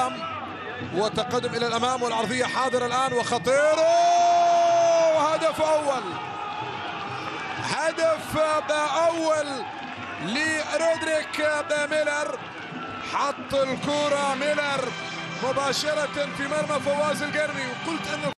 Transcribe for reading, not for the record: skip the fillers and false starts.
الأمام وتقدم إلى الأمام، والعرضية حاضرة الآن وخطيرة، وهدف أول، هدف أول لرودريك ميلر. حط الكرة ميلر مباشرة في مرمى فواز القرني، وقلت أنه